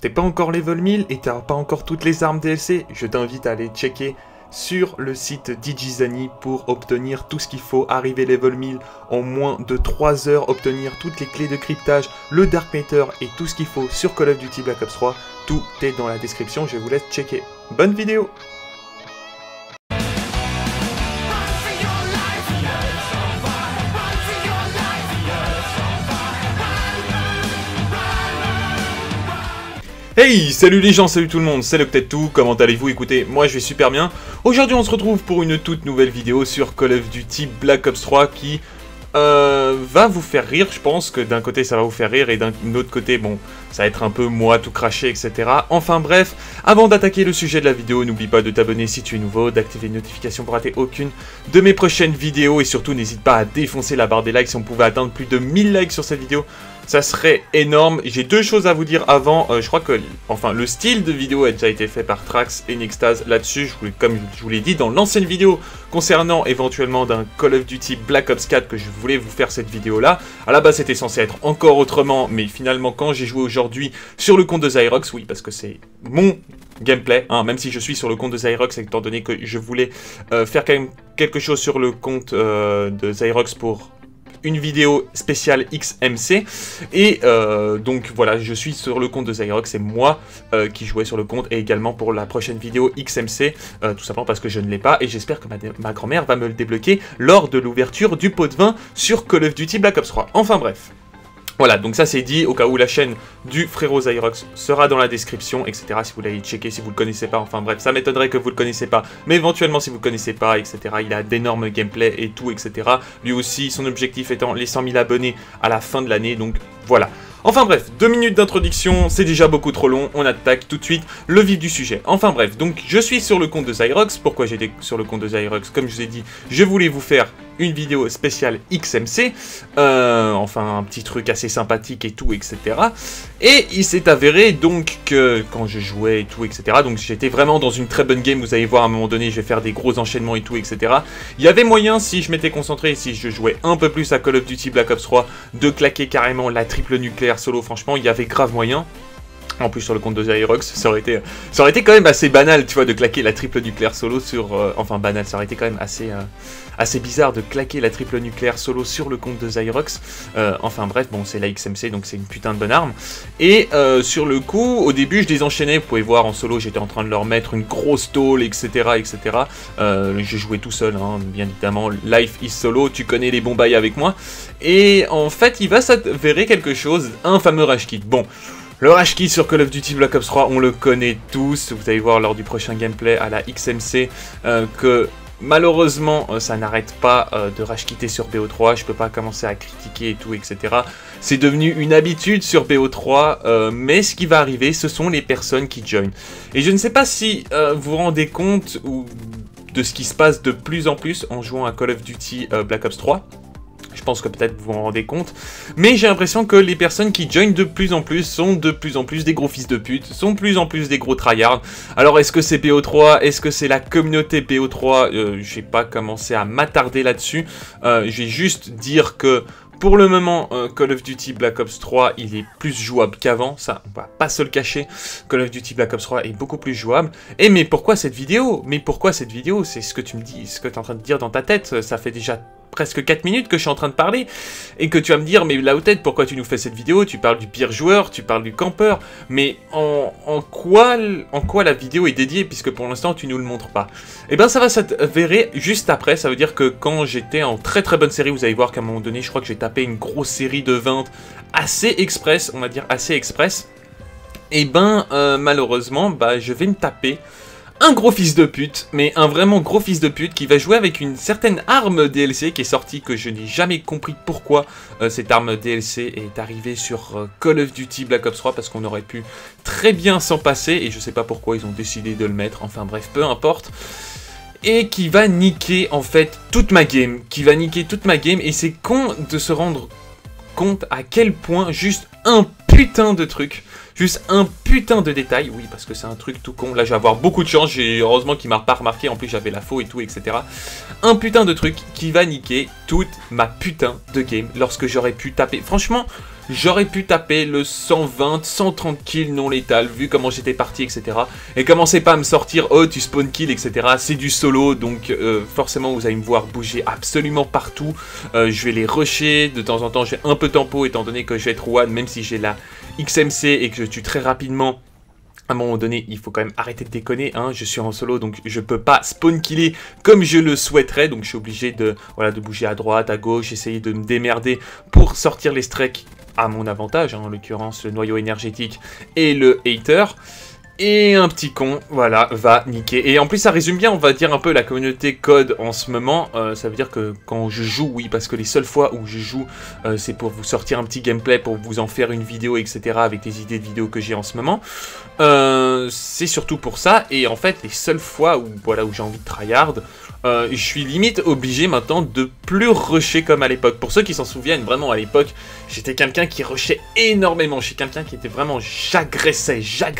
t'es pas encore level 1000 et t'as pas encore toutes les armes DLC, je t'invite à aller checker sur le site Digizani pour obtenir tout ce qu'il faut, arriver level 1000 en moins de 3 heures, obtenir toutes les clés de cryptage, le Dark Matter et tout ce qu'il faut sur Call of Duty Black Ops 3. Tout est dans la description, je vous laisse checker. Bonne vidéo! Hey, salut les gens, salut tout le monde, c'est LocTedTwo, comment allez-vous? Écoutez, moi je vais super bien. Aujourd'hui on se retrouve pour une toute nouvelle vidéo sur Call of Duty Black Ops 3 qui va vous faire rire. Je pense que d'un côté ça va vous faire rire et d'un autre côté, bon, ça va être un peu moi tout craché, etc. Enfin bref, avant d'attaquer le sujet de la vidéo, n'oublie pas de t'abonner si tu es nouveau, d'activer les notifications pour rater aucune de mes prochaines vidéos et surtout n'hésite pas à défoncer la barre des likes si on pouvait atteindre plus de 1000 likes sur cette vidéo. Ça serait énorme. J'ai deux choses à vous dire avant. Je crois que, enfin, le style de vidéo a déjà été fait par Trax et Nextase là-dessus. Comme je vous l'ai dit dans l'ancienne vidéo concernant éventuellement d'un Call of Duty Black Ops 4 que je voulais vous faire cette vidéo-là. À la base, c'était censé être encore autrement, mais finalement, quand j'ai joué aujourd'hui sur le compte de Zyrox, oui, parce que c'est mon gameplay, hein, même si je suis sur le compte de Zyrox, étant donné que je voulais faire quand même quelque chose sur le compte de Zyrox pour une vidéo spéciale XMC et donc voilà, je suis sur le compte de Zyrox, c'est moi qui jouais sur le compte et également pour la prochaine vidéo XMC, tout simplement parce que je ne l'ai pas et j'espère que ma grand-mère va me le débloquer lors de l'ouverture du pot de vin sur Call of Duty Black Ops 3. Enfin bref. Voilà, donc ça c'est dit, au cas où la chaîne du frérot Zyrox sera dans la description, etc. Si vous l'avez checké, si vous le connaissez pas, enfin bref, ça m'étonnerait que vous le connaissez pas, mais éventuellement si vous le connaissez pas, etc. Il a d'énormes gameplays et tout, etc. Lui aussi, son objectif étant les 100 000 abonnés à la fin de l'année, donc voilà. Enfin bref, 2 minutes d'introduction, c'est déjà beaucoup trop long, on attaque tout de suite le vif du sujet. Enfin bref, donc je suis sur le compte de Zyrox. Pourquoi j'étais sur le compte de Zyrox? Comme je vous ai dit, je voulais vous faire une vidéo spéciale XMC, enfin un petit truc assez sympathique et tout, etc. Et il s'est avéré donc que quand je jouais et tout, etc. Donc j'étais vraiment dans une très bonne game, vous allez voir à un moment donné, je vais faire des gros enchaînements et tout, etc. Il y avait moyen, si je m'étais concentré, si je jouais un peu plus à Call of Duty Black Ops 3, de claquer carrément la triple nucléaire solo. Franchement, il y avait grave moyen. En plus sur le compte de Zyrox, ça aurait été quand même assez banal, tu vois, de claquer la triple nucléaire solo sur... enfin banal, ça aurait été quand même assez bizarre de claquer la triple nucléaire solo sur le compte de Zyrox. Enfin bref, bon c'est la XMC, donc c'est une putain de bonne arme. Et sur le coup, au début je les enchaînais, vous pouvez voir en solo, j'étais en train de leur mettre une grosse tôle, etc. etc. J'ai joué tout seul, hein, bien évidemment, Life is solo, tu connais les bons bails avec moi. Et en fait, il va s'avérer quelque chose, un fameux rage kit. Bon... Le rage kit sur Call of Duty Black Ops 3, on le connaît tous. Vous allez voir lors du prochain gameplay à la XMC que malheureusement ça n'arrête pas de rage quitter sur BO3. Je peux pas commencer à critiquer et tout, etc. C'est devenu une habitude sur BO3, mais ce qui va arriver, ce sont les personnes qui joignent. Et je ne sais pas si vous vous rendez compte de ce qui se passe de plus en plus en jouant à Call of Duty Black Ops 3. Je pense que peut-être vous vous en rendez compte, mais j'ai l'impression que les personnes qui joignent de plus en plus sont de plus en plus des gros fils de pute, sont de plus en plus des gros tryhards. Alors est-ce que c'est BO3? Est-ce que c'est la communauté BO3? Je vais pas commencer à m'attarder là-dessus, je vais juste dire que pour le moment, Call of Duty Black Ops 3, il est plus jouable qu'avant, ça, on va pas se le cacher. Call of Duty Black Ops 3 est beaucoup plus jouable. Et mais pourquoi cette vidéo? Mais pourquoi cette vidéo? C'est ce que tu me dis, ce que tu es en train de dire dans ta tête, ça fait déjà presque 4 minutes que je suis en train de parler, et que tu vas me dire, mais là, tête, pourquoi tu nous fais cette vidéo? Tu parles du pire joueur, tu parles du campeur, mais en quoi la vidéo est dédiée, puisque pour l'instant, tu nous le montres pas? Et ben ça va s'avérer juste après, ça veut dire que quand j'étais en très très bonne série, vous allez voir qu'à un moment donné, je crois que j'ai tapé une grosse série de 20 assez express, on va dire assez express, et ben malheureusement, bah je vais me taper un gros fils de pute, mais un vraiment gros fils de pute qui va jouer avec une certaine arme DLC qui est sortie, que je n'ai jamais compris pourquoi cette arme DLC est arrivée sur Call of Duty Black Ops 3, parce qu'on aurait pu très bien s'en passer, et je sais pas pourquoi ils ont décidé de le mettre, enfin bref, peu importe. Et qui va niquer en fait toute ma game, et c'est con de se rendre compte à quel point juste un putain de truc, juste un putain de détail, oui parce que c'est un truc tout con, là je vais avoir beaucoup de chance, heureusement qu'il m'a pas remarqué, en plus j'avais la faux et tout, etc. Un putain de truc qui va niquer toute ma putain de game, lorsque j'aurais pu taper, franchement, j'aurais pu taper le 120, 130 kills non létal, vu comment j'étais parti, etc. Et commencez pas à me sortir, oh tu spawn kill, etc. C'est du solo, donc forcément vous allez me voir bouger absolument partout. Je vais les rusher, de temps en temps j'ai un peu tempo, étant donné que je vais être one, même si j'ai la XMC et que je tue très rapidement. À un moment donné, il faut quand même arrêter de déconner, hein. Je suis en solo, donc je peux pas spawn killer comme je le souhaiterais, donc je suis obligé de, voilà, de bouger à droite, à gauche, essayer de me démerder pour sortir les strikes à mon avantage, hein, en l'occurrence le noyau énergétique et le hater. Et un petit con, voilà, va niquer. Et en plus, ça résume bien, on va dire, un peu la communauté code en ce moment. Ça veut dire que quand je joue, oui, parce que les seules fois où je joue, c'est pour vous sortir un petit gameplay, pour vous en faire une vidéo, etc. avec les idées de vidéos que j'ai en ce moment. C'est surtout pour ça. Et en fait, les seules fois où, voilà, où j'ai envie de tryhard, je suis limite obligé maintenant de plus rusher comme à l'époque. Pour ceux qui s'en souviennent, vraiment à l'époque, j'étais quelqu'un qui rushait énormément. Je suis quelqu'un qui était vraiment, j'agressais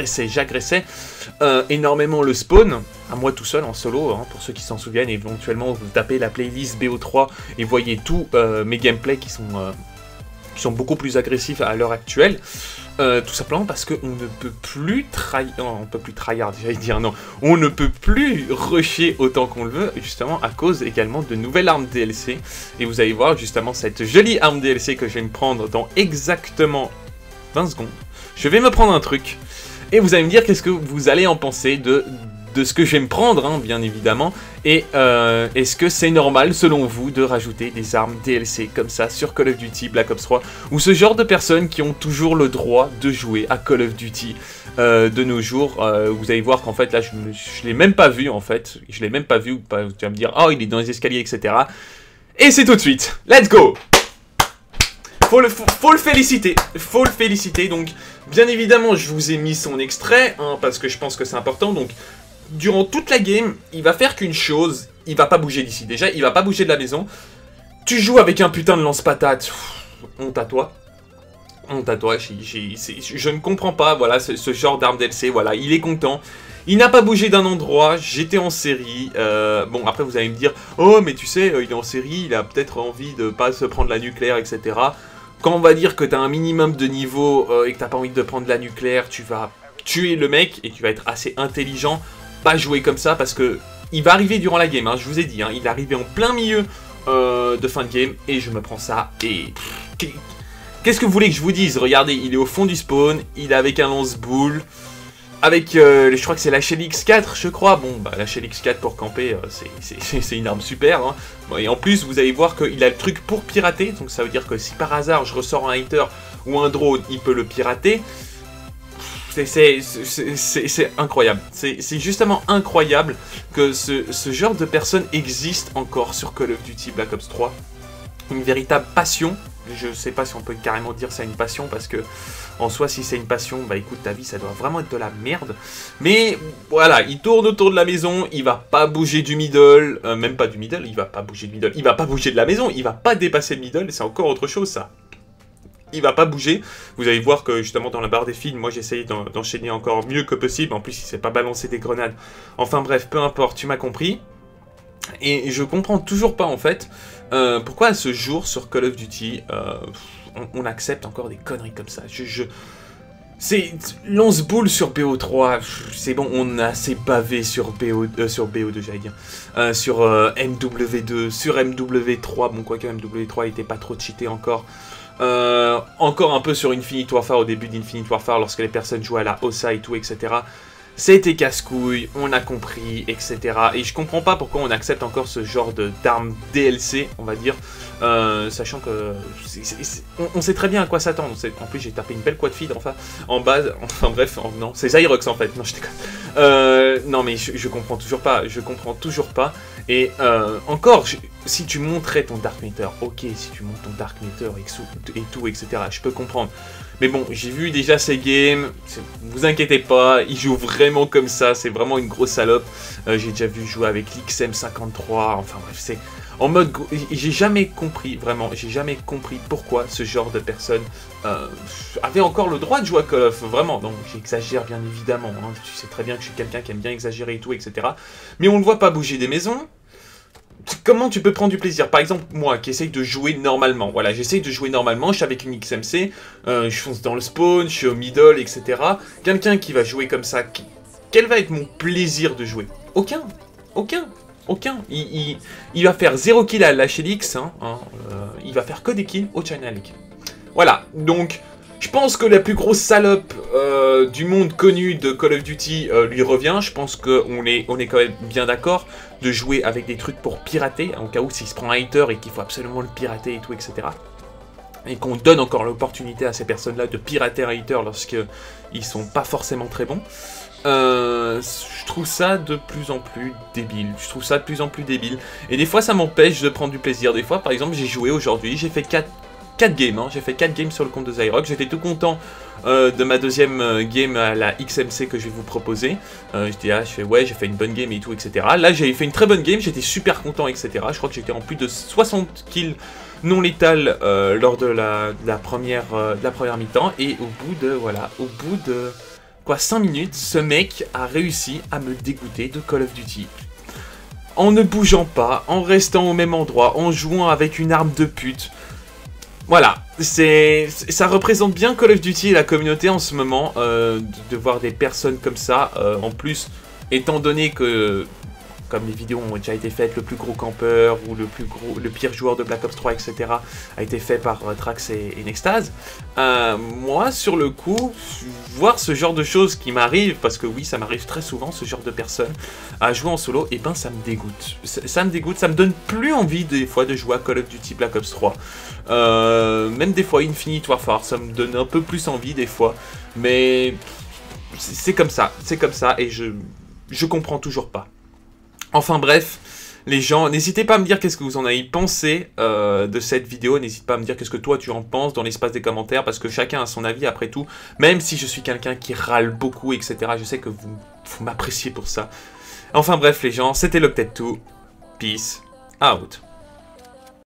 énormément le spawn, à moi tout seul en solo, hein, pour ceux qui s'en souviennent. Éventuellement vous tapez la playlist BO3 et voyez tous mes gameplays qui sont beaucoup plus agressifs à l'heure actuelle. Tout simplement parce qu'on ne peut plus tryhard, j'allais dire, non. On ne peut plus rusher autant qu'on le veut, justement à cause également de nouvelles armes DLC. Et vous allez voir justement cette jolie arme DLC que je vais me prendre dans exactement 20 secondes. Je vais me prendre un truc, et vous allez me dire qu'est-ce que vous allez en penser de ce que je vais me prendre, hein, bien évidemment. Et est-ce que c'est normal, selon vous, de rajouter des armes DLC comme ça sur Call of Duty Black Ops 3, ou ce genre de personnes qui ont toujours le droit de jouer à Call of Duty de nos jours. Vous allez voir qu'en fait, là, je l'ai même pas vu, en fait. Je l'ai même pas vu. Tu vas me dire, oh, il est dans les escaliers, etc. Et c'est tout de suite. Let's go! Faut le féliciter. Faut le féliciter. Donc, bien évidemment, je vous ai mis son extrait, hein, parce que je pense que c'est important. Donc, durant toute la game, il va faire qu'une chose, il va pas bouger d'ici. Déjà, il va pas bouger de la maison. Tu joues avec un putain de lance-patate. Honte à toi. Honte à toi. Je ne comprends pas, voilà, ce genre d'arme DLC. Voilà, il est content. Il n'a pas bougé d'un endroit. J'étais en série. Bon, après, vous allez me dire, oh, mais tu sais, il est en série, il a peut-être envie de pas se prendre la nucléaire, etc. Quand on va dire que tu as un minimum de niveau et que tu n'as pas envie de prendre la nucléaire, tu vas tuer le mec et tu vas être assez intelligent. Pas jouer comme ça parce que il va arriver durant la game, hein, je vous ai dit, hein, il est arrivé en plein milieu de fin de game et je me prends ça et... Qu'est-ce que vous voulez que je vous dise? Regardez, il est au fond du spawn, il est avec un lance-boule, avec, je crois que c'est la HLX4, je crois. Bon, bah la HLX4 pour camper, c'est une arme super, hein. Et en plus, vous allez voir qu'il a le truc pour pirater, donc ça veut dire que si par hasard je ressors un hater ou un drone, il peut le pirater. C'est incroyable. C'est justement incroyable que ce genre de personnes existe encore sur Call of Duty Black Ops 3. Une véritable passion. Je sais pas si on peut carrément dire ça une passion, parce que en soi, si c'est une passion, bah écoute, ta vie, ça doit vraiment être de la merde. Mais voilà, il tourne autour de la maison, il va pas bouger du middle, même pas du middle, il va pas bouger du middle, il va pas bouger de la maison, il va pas dépasser le middle, et c'est encore autre chose ça. Il va pas bouger. Vous allez voir que justement dans la barre des films, moi j'essaye d'enchaîner encore mieux que possible. En plus, il s'est pas balancé des grenades. Enfin bref, peu importe, tu m'as compris. Et je comprends toujours pas en fait pourquoi à ce jour sur Call of Duty on accepte encore des conneries comme ça. C'est lance-boule sur BO3, c'est bon, on a assez bavé sur BO2, j'allais dire, sur MW2, sur MW3, bon quoique MW3 était pas trop cheaté encore. Encore un peu sur Infinite Warfare, au début d'Infinite Warfare, lorsque les personnes jouaient à la OSA et tout, etc. C'était casse-couille, on a compris, etc. Et je comprends pas pourquoi on accepte encore ce genre d'armes DLC, on va dire, sachant que on sait très bien à quoi s'attendre. En plus, j'ai tapé une belle quad feed en base, enfin bref, non, c'est Zyrox en fait, non, je déconne. Non, mais je comprends toujours pas, Et encore, si tu montrais ton Dark Matter, ok, si tu montes ton Dark Matter et tout, etc., je peux comprendre. Mais bon, j'ai vu déjà ces games, vous inquiétez pas, il joue vraiment comme ça, c'est vraiment une grosse salope. J'ai déjà vu jouer avec l'XM53, enfin bref, c'est en mode... J'ai jamais compris, vraiment, j'ai jamais compris pourquoi ce genre de personnes avait encore le droit de jouer à Call of, vraiment. Donc j'exagère bien évidemment, hein. Tu sais très bien que je suis quelqu'un qui aime bien exagérer et tout, etc. Mais on ne le voit pas bouger des maisons. comment tu peux prendre du plaisir? Par exemple, moi qui essaye de jouer normalement, voilà, j'essaye de jouer normalement, je suis avec une XMC, je fonce dans le spawn, je suis au middle, etc. Quelqu'un qui va jouer comme ça, quel va être mon plaisir de jouer? Aucun. Il va faire 0 kill à lâcher l'X, il va faire que des kills au China League. Voilà, donc je pense que la plus grosse salope du monde connu de Call of Duty lui revient. Je pense qu'on est quand même bien d'accord de jouer avec des trucs pour pirater, en cas où s'il se prend un hater et qu'il faut absolument le pirater et tout, etc. Et qu'on donne encore l'opportunité à ces personnes-là de pirater un hater lorsqu'ils sont pas forcément très bons. Je trouve ça de plus en plus débile. Et des fois, ça m'empêche de prendre du plaisir. Des fois, par exemple, j'ai joué aujourd'hui, j'ai fait 4 games, j'ai fait 4 games sur le compte de Zyrock. J'étais tout content de ma deuxième game à la XMC que je vais vous proposer. Je dis, ouais, j'ai fait une bonne game et tout, etc. Là, j'ai fait une très bonne game, j'étais super content, etc. Je crois que j'étais en plus de 60 kills non létales lors de la première mi-temps. Et au bout de 5 minutes, ce mec a réussi à me dégoûter de Call of Duty. En ne bougeant pas, en restant au même endroit, en jouant avec une arme de pute. Voilà, ça représente bien Call of Duty et la communauté en ce moment, de voir des personnes comme ça. En plus, étant donné que, comme les vidéos ont déjà été faites, le plus gros campeur ou le pire joueur de Black Ops 3, etc. a été fait par Trax et Nextase. Moi, sur le coup, voir ce genre de choses qui m'arrivent, parce que oui, ça m'arrive très souvent, ce genre de personnes, à jouer en solo, et ben ça me dégoûte. Ça me dégoûte, ça me donne plus envie des fois de jouer à Call of Duty Black Ops 3. Même des fois Infinite Warfare, ça me donne un peu plus envie des fois, mais c'est comme ça, et je comprends toujours pas. Enfin bref, les gens, n'hésitez pas à me dire qu'est-ce que vous en avez pensé de cette vidéo, n'hésite pas à me dire qu'est-ce que toi tu en penses dans l'espace des commentaires, parce que chacun a son avis après tout, même si je suis quelqu'un qui râle beaucoup, etc. Je sais que vous m'appréciez pour ça. Enfin bref les gens, c'était le peut-être tout, peace out.